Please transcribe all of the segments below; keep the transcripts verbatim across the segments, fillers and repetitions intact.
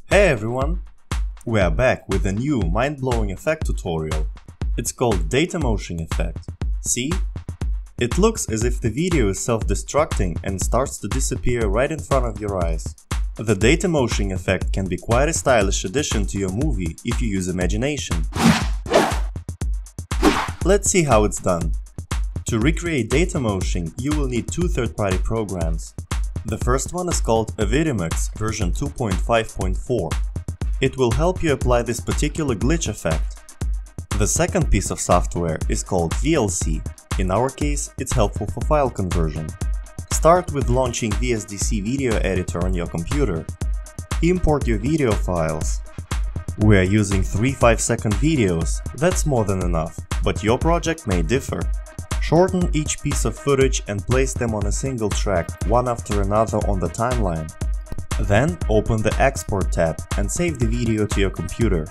Hey everyone! We are back with a new mind-blowing effect tutorial. It's called Datamoshing effect. See? It looks as if the video is self-destructing and starts to disappear right in front of your eyes. The Datamoshing effect can be quite a stylish addition to your movie if you use imagination. Let's see how it's done. To recreate Datamoshing, you will need two third-party programs. The first one is called Avidemux version two point five point four. It will help you apply this particular glitch effect. The second piece of software is called V L C. In our case, it's helpful for file conversion. Start with launching V S D C video editor on your computer. Import your video files. We are using three five second videos, that's more than enough, but your project may differ. Shorten each piece of footage and place them on a single track, one after another on the timeline. Then open the Export tab and save the video to your computer.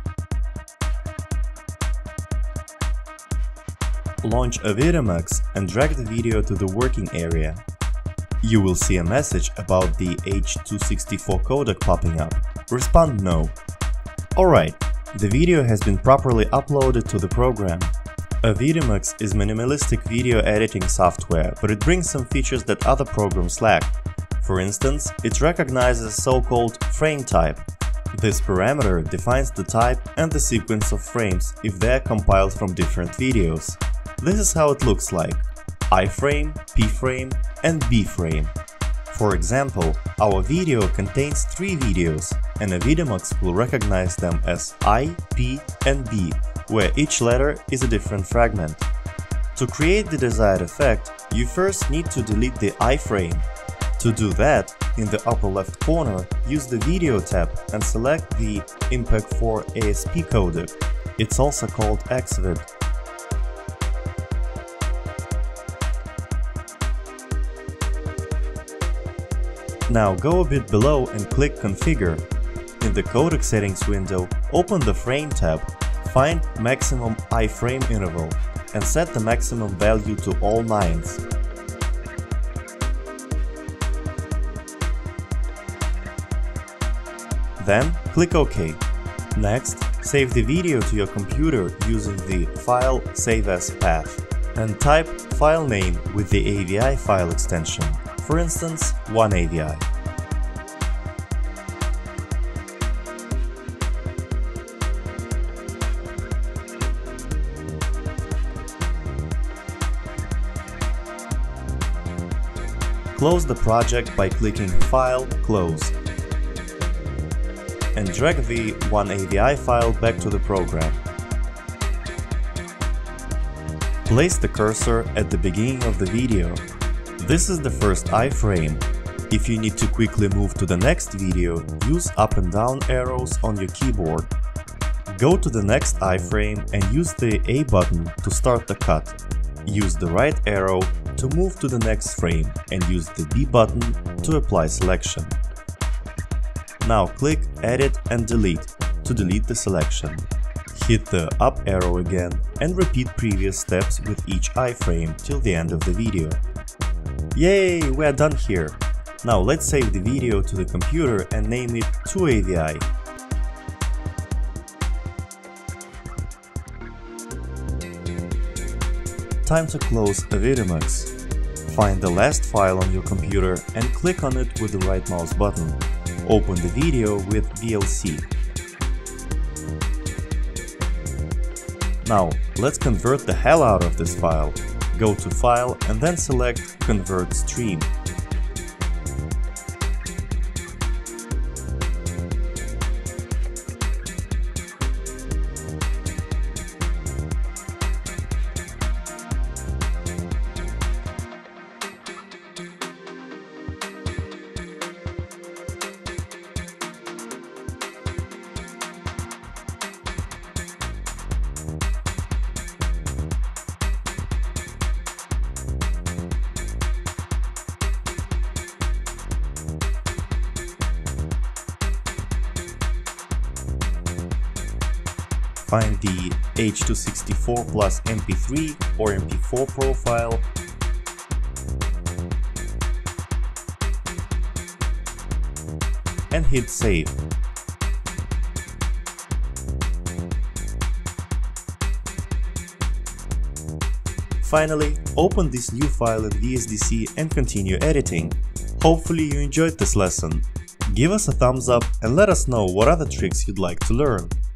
Launch Avidemux and drag the video to the working area. You will see a message about the H two sixty-four codec popping up. Respond no. Alright, the video has been properly uploaded to the program. Avidemux is minimalistic video editing software, but it brings some features that other programs lack. For instance, it recognizes so-called frame type. This parameter defines the type and the sequence of frames if they are compiled from different videos. This is how it looks like: iframe, pframe and bframe. For example, our video contains three videos, and Avidemux will recognize them as I, P and B, where each letter is a different fragment. To create the desired effect, you first need to delete the iframe. To do that, in the upper left corner, use the Video tab and select the M P E G four A S P codec. It's also called X vid. Now go a bit below and click Configure. In the codec settings window, open the Frame tab, find maximum iframe interval and set the maximum value to all nines. Then click OK. Next, save the video to your computer using the File Save As path and type file name with the A V I file extension, for instance, one A V I. Close the project by clicking File, Close, and drag the one A V I file back to the program. Place the cursor at the beginning of the video. This is the first iframe. If you need to quickly move to the next video, use up and down arrows on your keyboard. Go to the next iframe and use the A button to start the cut. Use the right arrow to move to the next frame and use the B button to apply selection. Now click Edit and Delete to delete the selection. Hit the up arrow again and repeat previous steps with each iframe till the end of the video. Yay, we are done here! Now let's save the video to the computer and name it two A V I. Time to close Avidemux. Find the last file on your computer and click on it with the right mouse button. Open the video with V L C. Now, let's convert the hell out of this file. Go to File and then select Convert Stream. Find the H two sixty-four plus M P three or M P four profile and hit save. Finally, open this new file in V S D C and continue editing. Hopefully you enjoyed this lesson. Give us a thumbs up and let us know what other tricks you'd like to learn.